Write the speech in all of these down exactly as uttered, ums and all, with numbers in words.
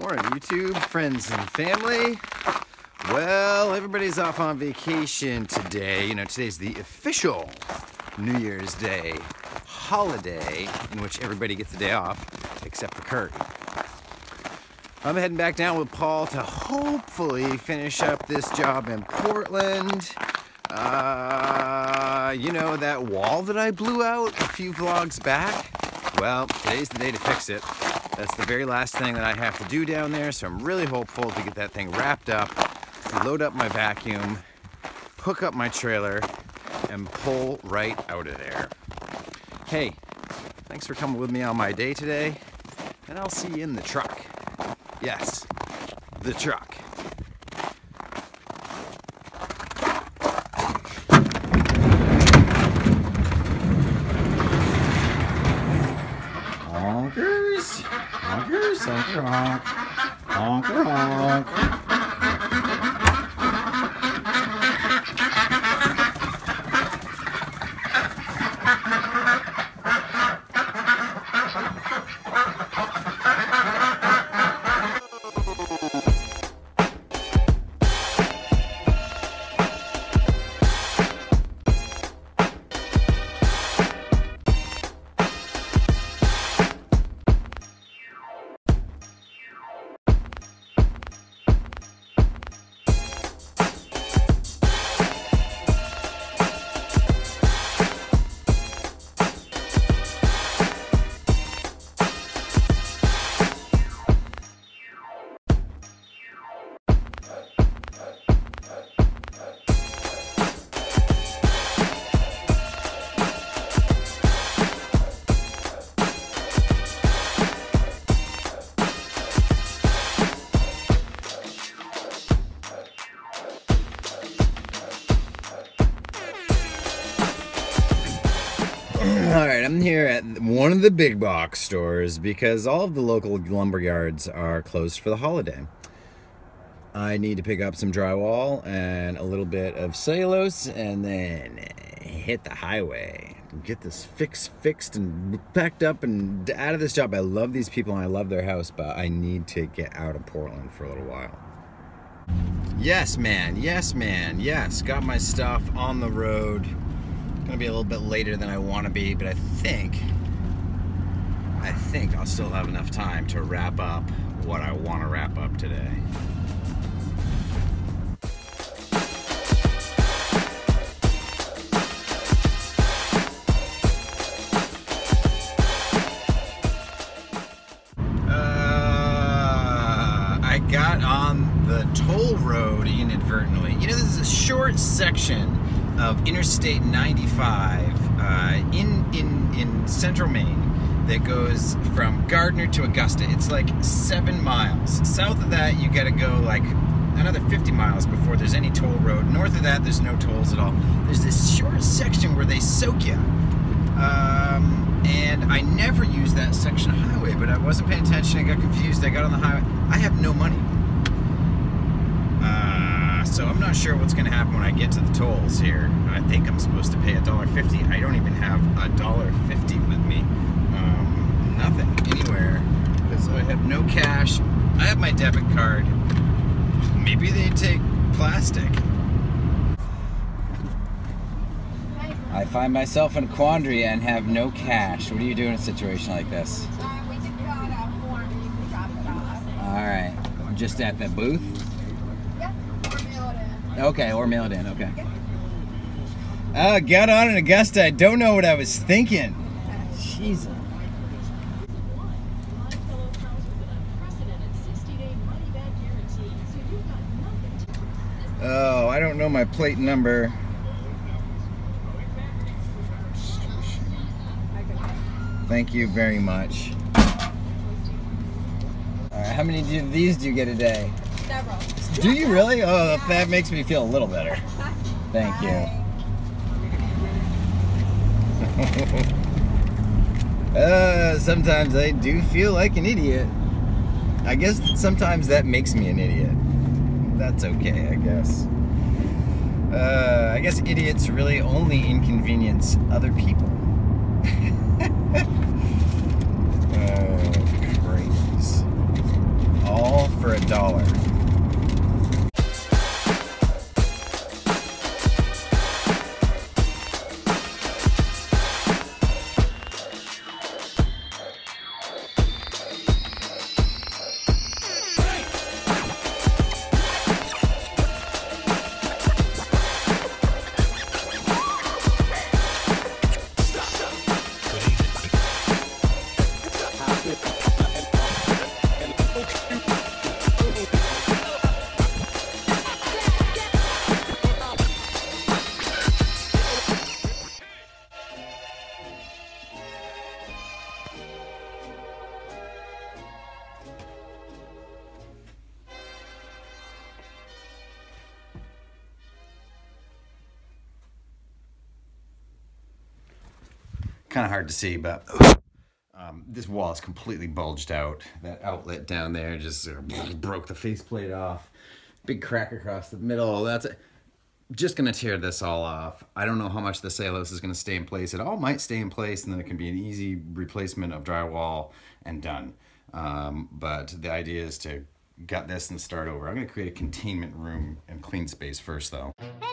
Morning, YouTube, friends and family. Well, everybody's off on vacation today. You know, today's the official New Year's Day holiday in which everybody gets a day off except for Kurt. I'm heading back down with Paul to hopefully finish up this job in Portland. Uh, you know, that wall that I blew out a few vlogs back? Well, today's the day to fix it. That's the very last thing that I have to do down there, so I'm really hopeful to get that thing wrapped up, load up my vacuum, hook up my trailer, and pull right out of there. Hey, thanks for coming with me on my day today, and I'll see you in the truck. Yes, the truck. Honkers, honkers, honker honk, honker honk. Alright, I'm here at one of the big box stores because all of the local lumber yards are closed for the holiday. I need to pick up some drywall and a little bit of cellulose and then hit the highway. Get this fix fixed and packed up and out of this job. I love these people and I love their house, but I need to get out of Portland for a little while. Yes, man. Yes, man. Yes. Got my stuff on the road. Gonna be a little bit later than I want to be, but I think I think I'll still have enough time to wrap up what I want to wrap up today. Uh, I got on the toll road inadvertently. You know, this is a short section of Interstate ninety-five uh, in, in, in central Maine that goes from Gardner to Augusta. It's like seven miles. South of that, you gotta go like another fifty miles before there's any toll road. North of that, there's no tolls at all. There's this short section where they soak you. Um, and I never use that section of highway, but I wasn't paying attention, I got confused, I got on the highway. I have no money. So I'm not sure what's going to happen when I get to the tolls here. I think I'm supposed to pay a dollar fifty. I don't even have a dollar fifty with me. Um, nothing anywhere because I have no cash. I have my debit card. Maybe they take plastic. I find myself in a quandary and have no cash. What do you do in a situation like this? Uh, we can fill out a form and you can drop it off. All right. Just at the booth? Okay, or mail it in, okay. Oh, got on in Augusta. I don't know what I was thinking. Jesus. Oh, I don't know my plate number. Thank you very much. All right, how many of these do you get a day? Several. Do you really? Oh, that makes me feel a little better. Thank you. uh, sometimes I do feel like an idiot. I guess sometimes that makes me an idiot. That's okay, I guess. Uh, I guess idiots really only inconvenience other people. Oh, craze. All kind of hard to see, but um, this wall is completely bulged out. That outlet down there just uh, broke the faceplate off. Big crack across the middle. That's it. Just gonna tear this all off. I don't know how much the cellulose is gonna stay in place. It all might stay in place, and then it can be an easy replacement of drywall and done. Um, but the idea is to gut this and start over. I'm gonna create a containment room and clean space first, though.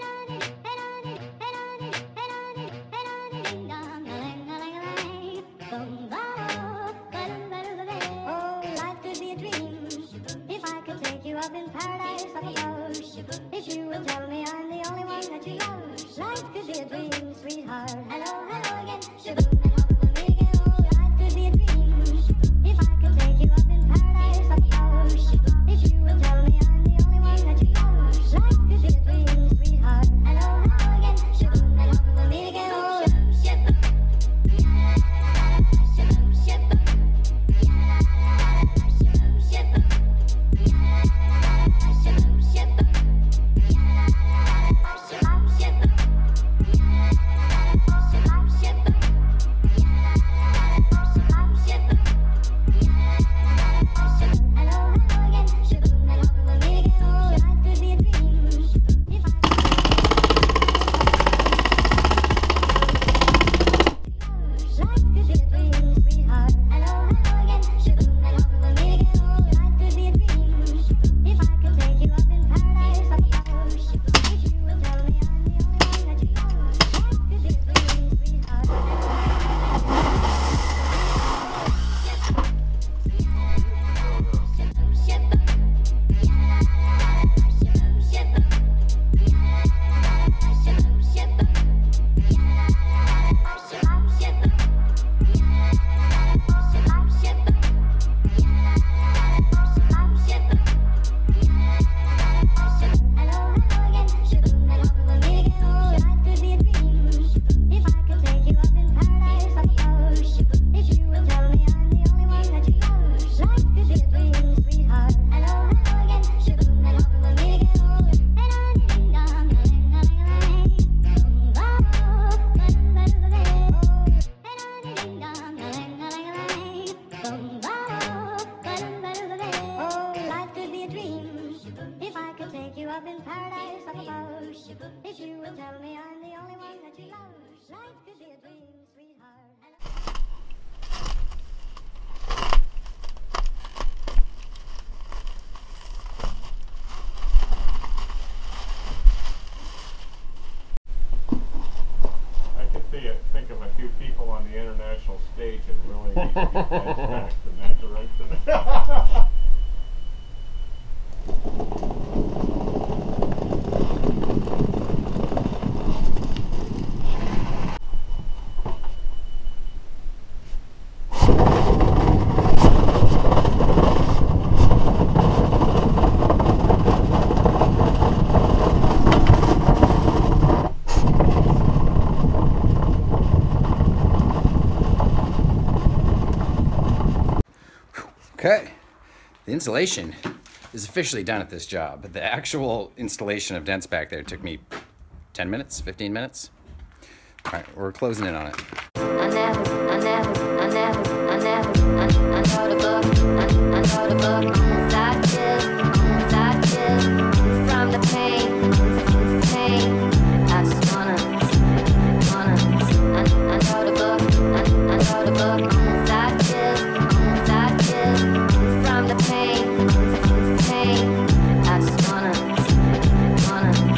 Think of a few people on the international stage and really need to be back in that direction. Okay, the insulation is officially done at this job, but the actual installation of dents back there took me ten minutes, fifteen minutes. All right, we're closing in on it. I never, I never, I never, I never, I, I know the book, I, I know the book. Side chill, side chill, from the pain, pain. I just wanna, wanna, I, I know the book, I, I know the book. Side chill, side chill, from the pain, pain. I just wanna, wanna.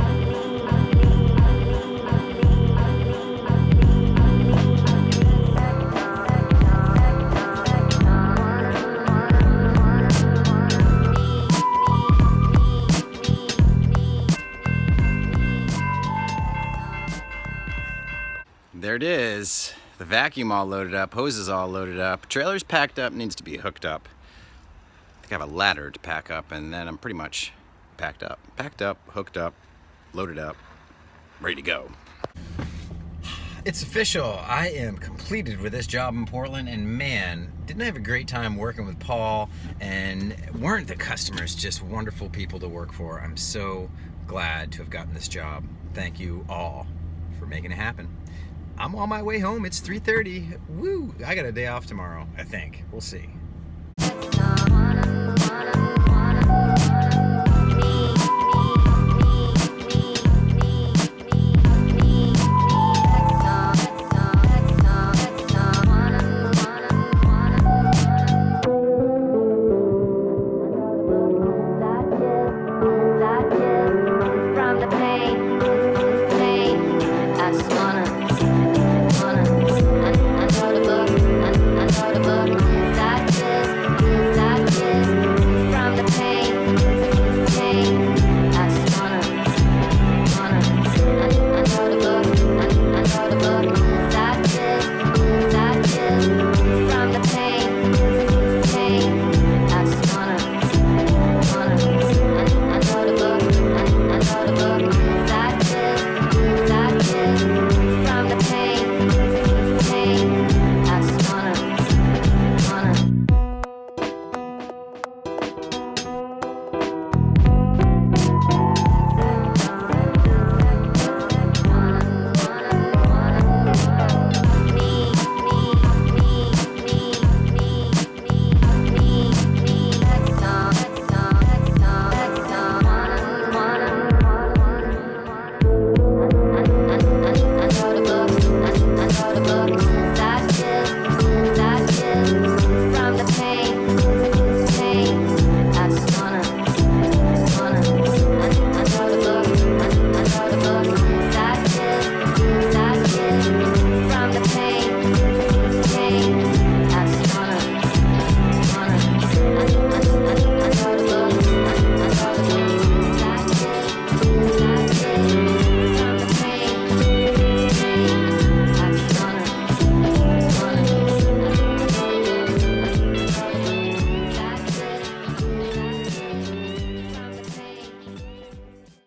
There it is. The vacuum all loaded up, hoses all loaded up, trailer's packed up, needs to be hooked up. I think I have a ladder to pack up, and then I'm pretty much packed up. Packed up, hooked up, loaded up, ready to go. It's official. I am completed with this job in Portland, and man, didn't I have a great time working with Paul, and weren't the customers just wonderful people to work for? I'm so glad to have gotten this job. Thank you all for making it happen. I'm on my way home. It's three thirty. Woo! I got a day off tomorrow, I think. We'll see.